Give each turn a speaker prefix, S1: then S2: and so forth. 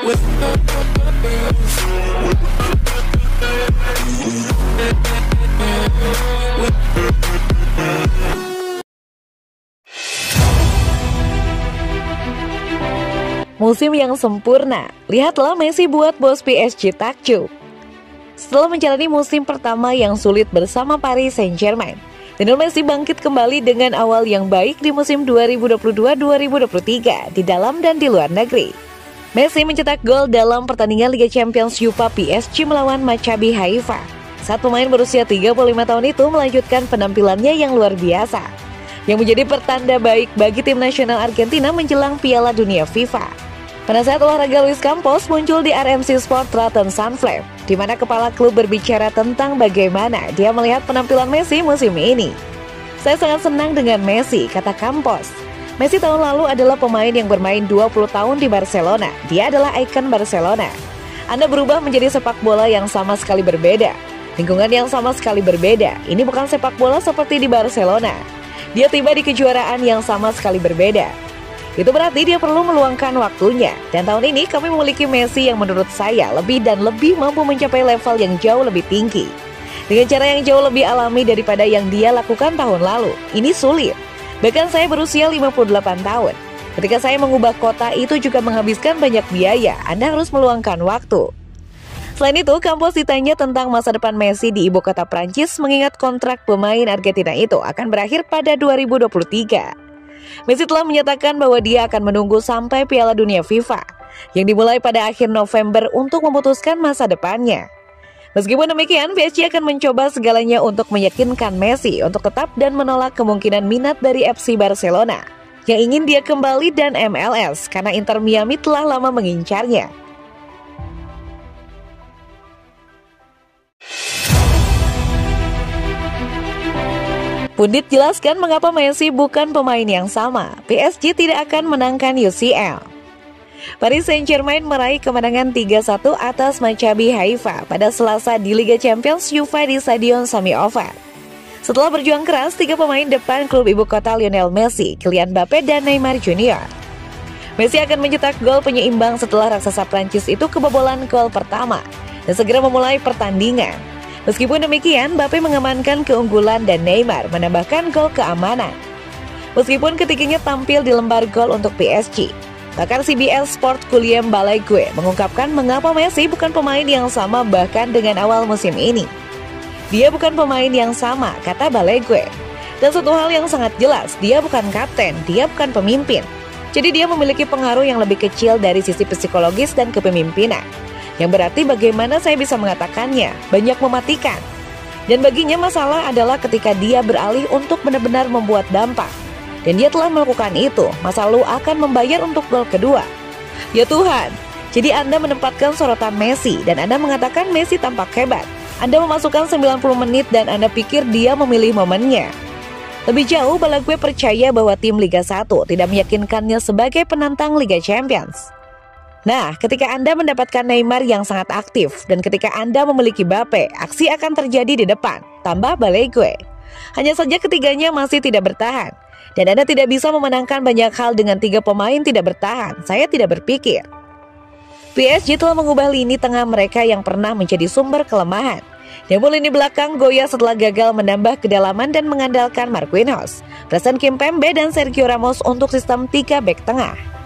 S1: Musim yang sempurna, lihatlah Messi buat bos PSG takjub. Setelah menjalani musim pertama yang sulit bersama Paris Saint-Germain, Lionel Messi bangkit kembali dengan awal yang baik di musim 2022-2023 di dalam dan di luar negeri. Messi mencetak gol dalam pertandingan Liga Champions UEFA PSG melawan Maccabi Haifa. Saat pemain berusia 35 tahun itu melanjutkan penampilannya yang luar biasa, yang menjadi pertanda baik bagi tim nasional Argentina menjelang Piala Dunia FIFA. Penasehat olahraga Luis Campos muncul di RMC Sport Raton Sunflame, di mana kepala klub berbicara tentang bagaimana dia melihat penampilan Messi musim ini. "Saya sangat senang dengan Messi," kata Campos. "Messi tahun lalu adalah pemain yang bermain 20 tahun di Barcelona. Dia adalah ikon Barcelona. Anda berubah menjadi sepak bola yang sama sekali berbeda. Lingkungan yang sama sekali berbeda. Ini bukan sepak bola seperti di Barcelona. Dia tiba di kejuaraan yang sama sekali berbeda. Itu berarti dia perlu meluangkan waktunya. Dan tahun ini kami memiliki Messi yang menurut saya lebih dan lebih mampu mencapai level yang jauh lebih tinggi. Dengan cara yang jauh lebih alami daripada yang dia lakukan tahun lalu. Ini sulit. Bahkan saya berusia 58 tahun. Ketika saya mengubah kota itu juga menghabiskan banyak biaya. Anda harus meluangkan waktu." Selain itu, Campos ditanya tentang masa depan Messi di ibu kota Prancis mengingat kontrak pemain Argentina itu akan berakhir pada 2023. Messi telah menyatakan bahwa dia akan menunggu sampai Piala Dunia FIFA yang dimulai pada akhir November untuk memutuskan masa depannya. Meskipun demikian, PSG akan mencoba segalanya untuk meyakinkan Messi untuk tetap dan menolak kemungkinan minat dari FC Barcelona yang ingin dia kembali dan MLS karena Inter Miami telah lama mengincarnya. Pundit jelaskan mengapa Messi bukan pemain yang sama. PSG tidak akan menangkan UCL. Paris Saint-Germain meraih kemenangan 3-1 atas Maccabi Haifa pada Selasa di Liga Champions UEFA di Stadion Sami Ofer. Setelah berjuang keras, 3 pemain depan klub ibu kota Lionel Messi, Kylian Mbappe, dan Neymar Jr. Messi akan mencetak gol penyeimbang setelah raksasa Prancis itu kebobolan gol pertama dan segera memulai pertandingan. Meskipun demikian, Mbappe mengamankan keunggulan dan Neymar menambahkan gol keamanan. Meskipun ketiganya tampil di lembar gol untuk PSG, bahkan CBS Sport Guillaume Balague mengungkapkan mengapa Messi bukan pemain yang sama bahkan dengan awal musim ini. "Dia bukan pemain yang sama," kata Balague. "Dan satu hal yang sangat jelas, dia bukan kapten, dia bukan pemimpin. Jadi dia memiliki pengaruh yang lebih kecil dari sisi psikologis dan kepemimpinan. Yang berarti bagaimana saya bisa mengatakannya, banyak mematikan. Dan baginya masalah adalah ketika dia beralih untuk benar-benar membuat dampak. Dan dia telah melakukan itu, masa lalu akan membayar untuk gol kedua. Ya Tuhan, jadi Anda menempatkan sorotan Messi dan Anda mengatakan Messi tampak hebat. Anda memasukkan 90 menit dan Anda pikir dia memilih momennya." Lebih jauh, Balague percaya bahwa tim Liga 1 tidak meyakinkannya sebagai penantang Liga Champions. "Nah, ketika Anda mendapatkan Neymar yang sangat aktif dan ketika Anda memiliki Mbappe, aksi akan terjadi di depan," tambah Balague. "Hanya saja ketiganya masih tidak bertahan. Dan Anda tidak bisa memenangkan banyak hal dengan 3 pemain tidak bertahan. Saya tidak berpikir." PSG telah mengubah lini tengah mereka yang pernah menjadi sumber kelemahan. Namun lini belakang goyah setelah gagal menambah kedalaman dan mengandalkan Marquinhos, Preston Kimpembe, dan Sergio Ramos untuk sistem 3 bek tengah.